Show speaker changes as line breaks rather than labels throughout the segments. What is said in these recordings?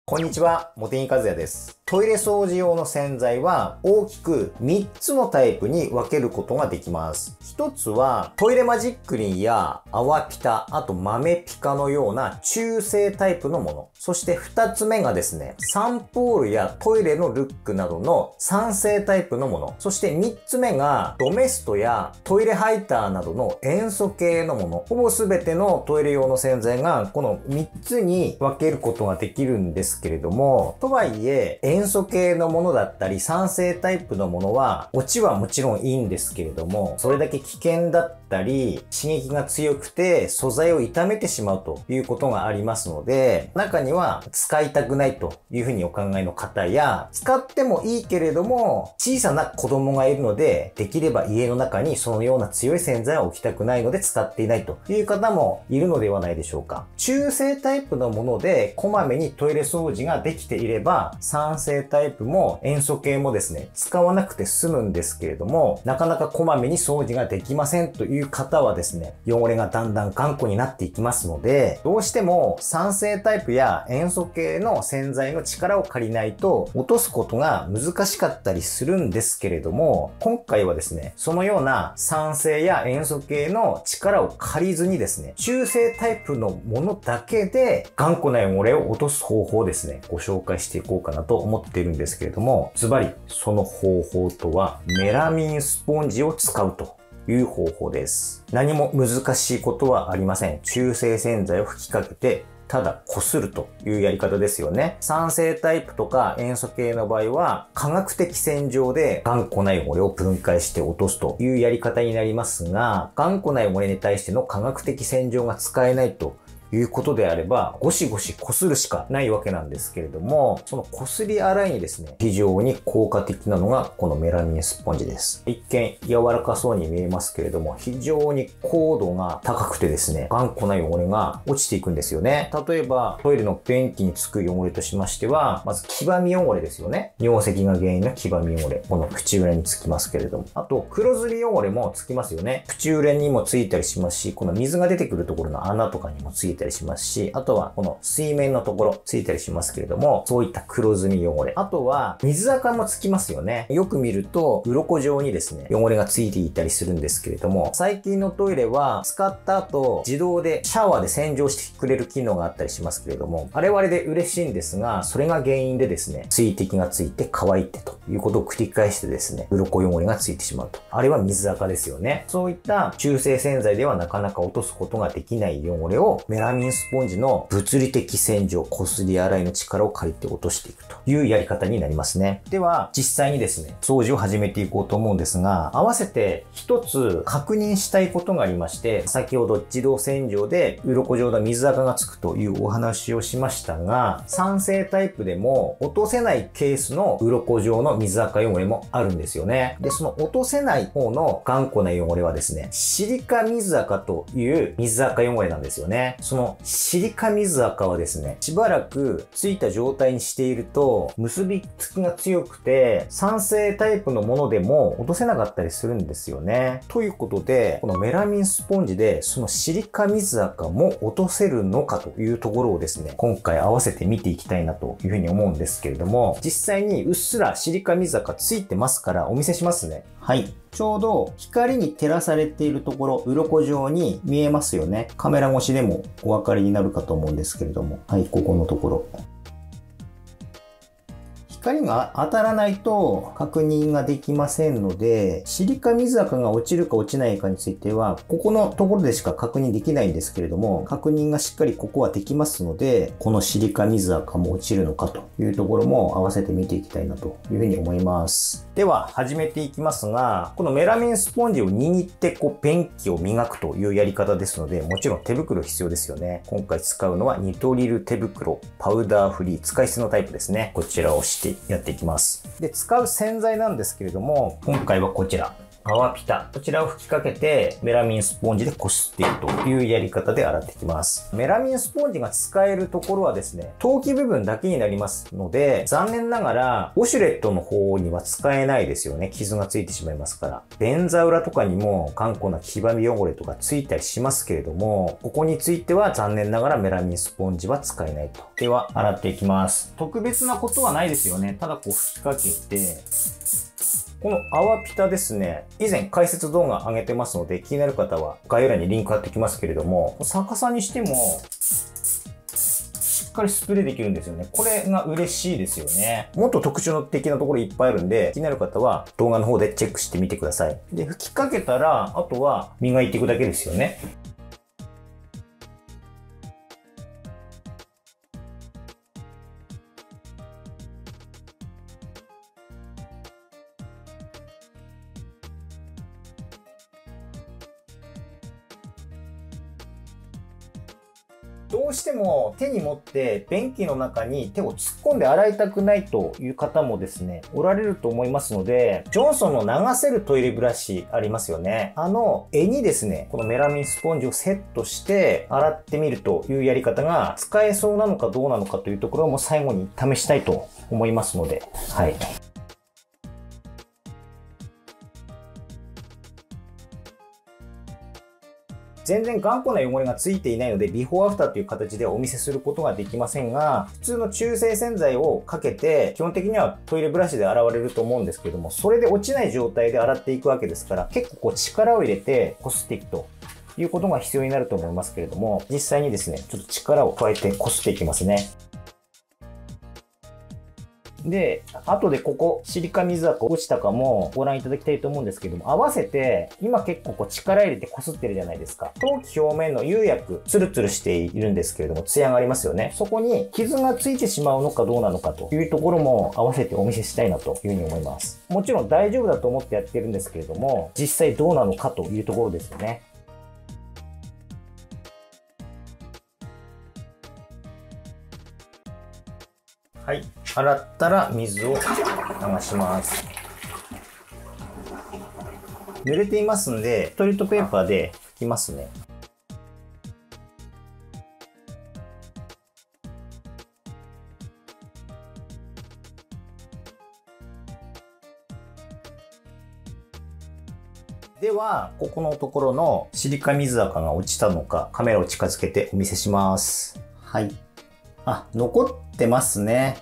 こんにちは、茂木和也です。トイレ掃除用の洗剤は大きく3つのタイプに分けることができます。1つはトイレマジックリンや泡ピタ、あと豆ピカのような中性タイプのもの。そして2つ目がですね、サンポールやトイレのルックなどの酸性タイプのもの。そして3つ目がドメストやトイレハイターなどの塩素系のもの。ほぼ全てのトイレ用の洗剤がこの3つに分けることができるんですけれども、とはいえ塩素系のものだったり酸性タイプのものは落ちはもちろんいいんですけれども、それだけ危険だったり刺激が強くて素材を傷めてしまうということがありますので、中には使いたくないというふうにお考えの方や、使ってもいいけれども小さな子供がいるので、できれば家の中にそのような強い洗剤は置きたくないので使っていないという方もいるのではないでしょうか。中性タイプのものでこまめにトイレ掃除ができていれば、酸性タイプも塩素系もですね、使わなくて済むんですけれども、なかなかこまめに掃除ができませんという方はですね、汚れがだんだん頑固になっていきますので、どうしても酸性タイプや塩素系の洗剤の力を借りないと落とすことが難しかったりするんですけれども、今回はですね、そのような酸性や塩素系の力を借りずにですね、中性タイプのものだけで頑固な汚れを落とす方法をですね、ご紹介していこうかなと思っているんですけれども、ズバリその方法とはメラミンスポンジを使うという方法です。何も難しいことはありません。中性洗剤を吹きかけてただ擦るというやり方ですよね。酸性タイプとか塩素系の場合は化学的洗浄で頑固な汚れを分解して落とすというやり方になりますが、頑固な汚れに対しての化学的洗浄が使えないということであれば、ゴシゴシ擦るしかないわけなんですけれども、その擦り洗いにですね、非常に効果的なのがこのメラミンスポンジです。一見柔らかそうに見えますけれども、非常に硬度が高くてですね、頑固な汚れが落ちていくんですよね。例えば、トイレの便器につく汚れとしましては、まず黄ばみ汚れですよね。尿石が原因の黄ばみ汚れ。この口裏につきますけれども。あと、黒ずり汚れもつきますよね。口裏にもついたりしますし、この水が出てくるところの穴とかにもついたりしますし、あとはこの水面のところついたりしますけれども、そういった黒ずみ汚れ。あとは水垢もつきますよね。よく見ると鱗状にですね、汚れがついていたりするんですけれども、最近のトイレは使った後自動でシャワーで洗浄してくれる機能があったりしますけれども、あれはあれで嬉しいんですが、それが原因でですね、水滴がついて乾いてということを繰り返してですね、鱗汚れがついてしまうと。あれは水垢ですよね。そういった中性洗剤ではなかなか落とすことができない汚れをメラミンスポンジの物理的洗浄、擦り洗いの力を借りて落としていくというやり方になりますね。では、実際にですね、掃除を始めていこうと思うんですが、合わせて一つ確認したいことがありまして、先ほど自動洗浄で鱗状の水垢がつくというお話をしましたが、酸性タイプでも落とせないケースの鱗状の水垢汚れもあるんですよね。で、その落とせない方の頑固な汚れはですね、シリカ水垢という水垢汚れなんですよね。そのシリカ水垢はですね、しばらくついた状態にしていると結びつきが強くて酸性タイプのものでも落とせなかったりするんですよね。ということで、このメラミンスポンジでそのシリカ水垢も落とせるのかというところをですね、今回合わせて見ていきたいなというふうに思うんですけれども、実際にうっすらシリカ水垢ついてますからお見せしますね。はい。ちょうど光に照らされているところ、鱗状に見えますよね。カメラ越しでもお分かりになるかと思うんですけれども。はい、ここのところ。光が当たらないと確認ができませんので、シリカ水垢が落ちるか落ちないかについては、ここのところでしか確認できないんですけれども、確認がしっかりここはできますので、このシリカ水垢も落ちるのかというところも合わせて見ていきたいなというふうに思います。では、始めていきますが、このメラミンスポンジを握って便器を磨くというやり方ですので、もちろん手袋必要ですよね。今回使うのはニトリル手袋、パウダーフリー、使い捨てのタイプですね。こちらをしてやっていきます。で、使う洗剤なんですけれども、今回はこちら。 泡ピタ。こちらを吹きかけて、メラミンスポンジでこすっていくというやり方で洗っていきます。メラミンスポンジが使えるところはですね、陶器部分だけになりますので、残念ながら、ウォシュレットの方には使えないですよね。傷がついてしまいますから。便座裏とかにも頑固な黄ばみ汚れとかついたりしますけれども、ここについては残念ながらメラミンスポンジは使えないと。では、洗っていきます。特別なことはないですよね。ただこう吹きかけて、この泡ピタですね、以前解説動画上げてますので、気になる方は概要欄にリンク貼っておきますけれども、逆さにしても、しっかりスプレーできるんですよね。これが嬉しいですよね。もっと特徴的なところいっぱいあるんで、気になる方は動画の方でチェックしてみてください。で、吹きかけたら、あとは磨いていくだけですよね。どうしても手に持って便器の中に手を突っ込んで洗いたくないという方もですね、おられると思いますので、ジョンソンの流せるトイレブラシありますよね。柄にですね、このメラミンスポンジをセットして洗ってみるというやり方が使えそうなのかどうなのかというところも最後に試したいと思いますので、はい。全然頑固な汚れがついていないので、ビフォーアフターという形ではお見せすることができませんが、普通の中性洗剤をかけて、基本的にはトイレブラシで洗われると思うんですけども、それで落ちない状態で洗っていくわけですから、結構こう力を入れてこすっていくということが必要になると思いますけれども、実際にですね、ちょっと力を加えてこすっていきますね。で、後でここ、シリカ水垢落ちたかもご覧いただきたいと思うんですけども、合わせて、今結構こう力入れて擦ってるじゃないですか。陶器表面の釉薬、ツルツルしているんですけれども、ツヤがありますよね。そこに傷がついてしまうのかどうなのかというところも合わせてお見せしたいなというふうに思います。もちろん大丈夫だと思ってやってるんですけれども、実際どうなのかというところですよね。はい。洗ったら水を流します。濡れていますんで、トイレットペーパーで拭きますね。では、ここのところのシリカ水垢が落ちたのか、カメラを近づけてお見せします。はい。あ、残ってますね。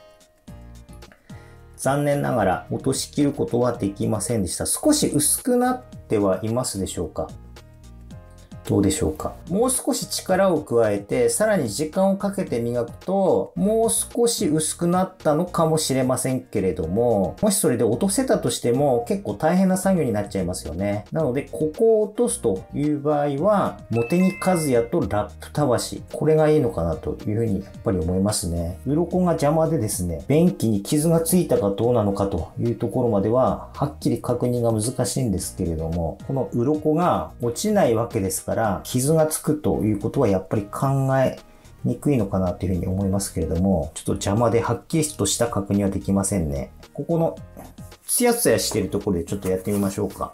残念ながら落としきることはできませんでした。少し薄くなってはいますでしょうか？どうでしょうか？もう少し力を加えて、さらに時間をかけて磨くと、もう少し薄くなったのかもしれませんけれども、もしそれで落とせたとしても結構大変な作業になっちゃいますよね。なので、ここを落とすという場合は、茂木和也とラップたわし、これがいいのかなというふうにやっぱり思いますね。鱗が邪魔でですね、便器に傷がついたかどうなのかというところまでは、はっきり確認が難しいんですけれども、この鱗が落ちないわけですから、傷がつくということはやっぱり考えにくいのかなというふうに思いますけれども、ちょっと邪魔ではっきりとした確認はできませんね。ここのツヤツヤしているところでちょっとやってみましょうか。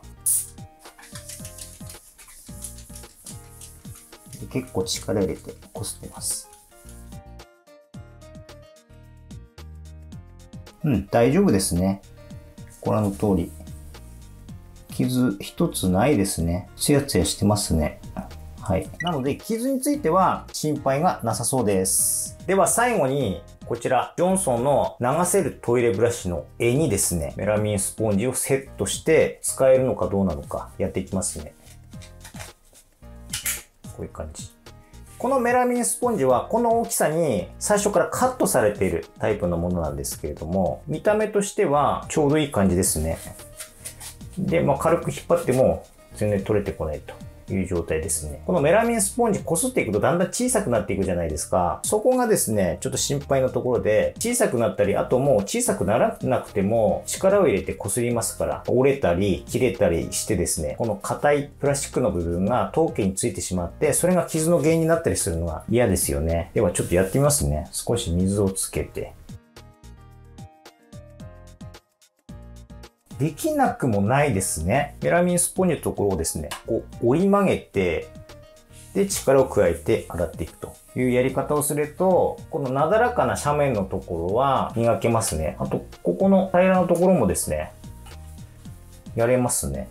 結構力入れてこすってます。大丈夫ですね。ご覧の通り。傷一つないですね。ツヤツヤしてますね。はい。なので、傷については心配がなさそうです。では最後に、こちら、ジョンソンの流せるトイレブラシの柄にですね、メラミンスポンジをセットして使えるのかどうなのかやっていきますね。こういう感じ。このメラミンスポンジはこの大きさに最初からカットされているタイプのものなんですけれども、見た目としてはちょうどいい感じですね。で、軽く引っ張っても全然取れてこないという状態ですね。このメラミンスポンジ擦っていくとだんだん小さくなっていくじゃないですか。そこがですね、ちょっと心配なところで、小さくなったり、あともう小さくならなくても力を入れて擦りますから、折れたり切れたりしてですね、この硬いプラスチックの部分が陶器についてしまって、それが傷の原因になったりするのが嫌ですよね。ではちょっとやってみますね。少し水をつけて。 できなくもないですね。メラミンスポンジのところをですね、こう折り曲げて、で、力を加えて洗っていくというやり方をすると、このなだらかな斜面のところは磨けますね。あと、ここの平らなところもですね、やれますね。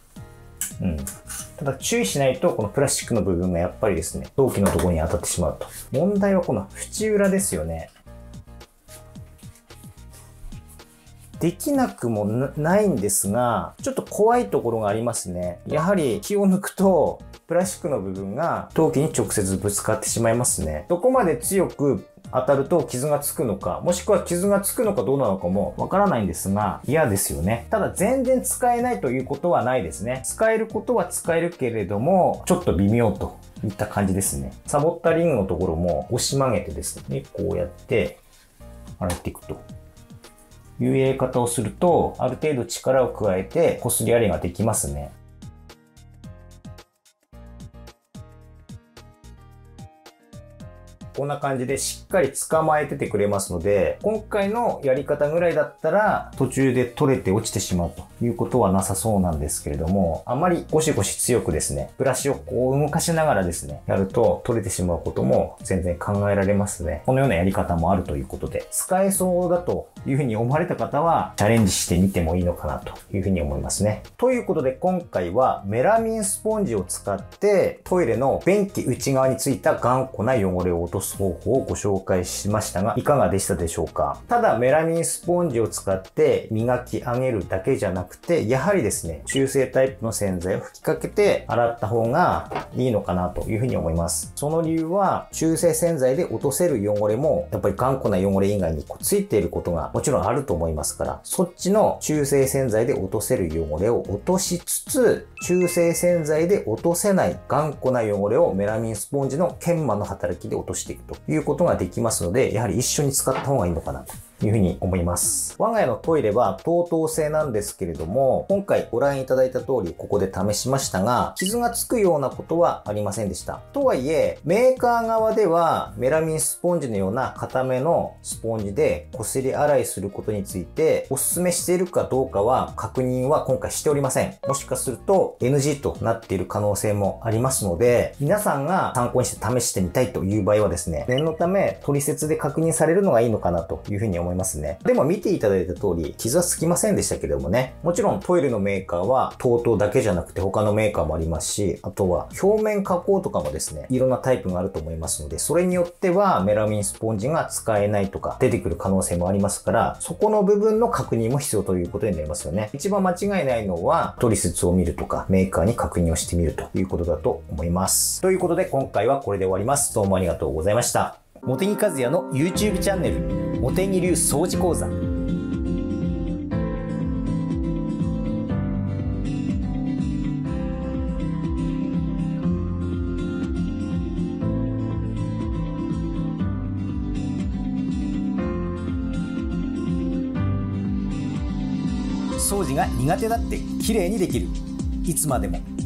ただ注意しないと、このプラスチックの部分がやっぱりですね、陶器のところに当たってしまうと。問題はこの縁裏ですよね。できなくもないんですが、ちょっと怖いところがありますね。やはり気を抜くと、プラスチックの部分が陶器に直接ぶつかってしまいますね。どこまで強く当たると傷がつくのか、もしくは傷がつくのかどうなのかもわからないんですが、嫌ですよね。ただ全然使えないということはないですね。使えることは使えるけれども、ちょっと微妙といった感じですね。サボったリングのところも押し曲げてですね、こうやって洗っていくというやり方をすると、ある程度力を加えて擦り洗いができますね。こんな感じでしっかり捕まえててくれますので、今回のやり方ぐらいだったら途中で取れて落ちてしまうということはなさそうなんですけれども、あまりゴシゴシ強くですね、ブラシをこう動かしながらですね、やると取れてしまうことも全然考えられますね。このようなやり方もあるということで、使えそうだというふうに思われた方はチャレンジしてみてもいいのかなというふうに思いますね。ということで今回はメラミンスポンジを使ってトイレの便器内側についた頑固な汚れを落とす方法をご紹介しましたが、いかがでしたでしょうか。ただメラミンスポンジを使って磨き上げるだけじゃなくて、やはりですね、中性タイプの洗剤を吹きかけて洗った方がいいのかなというふうに思います。その理由は、中性洗剤で落とせる汚れも、やっぱり頑固な汚れ以外についていることがもちろんあると思いますから、そっちの中性洗剤で落とせる汚れを落としつつ、中性洗剤で落とせない頑固な汚れをメラミンスポンジの研磨の働きで落としていくということができますので、やはり一緒に使った方がいいのかなというふうに思います。我が家のトイレは TOTO 製なんですけれども、今回ご覧いただいた通りここで試しましたが、傷がつくようなことはありませんでした。とはいえ、メーカー側ではメラミンスポンジのような固めのスポンジでこすり洗いすることについてお勧めしているかどうかは確認は今回しておりません。もしかすると NG となっている可能性もありますので、皆さんが参考にして試してみたいという場合はですね、念のため取説で確認されるのがいいのかなというふうに思いますね。でも見ていただいた通り傷はつきませんでしたけれどもね、もちろんトイレのメーカーは TOTO だけじゃなくて他のメーカーもありますし、あとは表面加工とかもですね、いろんなタイプがあると思いますので、それによってはメラミンスポンジが使えないとか出てくる可能性もありますから、そこの部分の確認も必要ということになりますよね。一番間違いないのは取説を見るとかメーカーに確認をしてみるということだと思います。ということで今回はこれで終わります。どうもありがとうございました。茂木和也の YouTube チャンネル、茂木流掃除講座。掃除が苦手だって綺麗にできる。いつまでも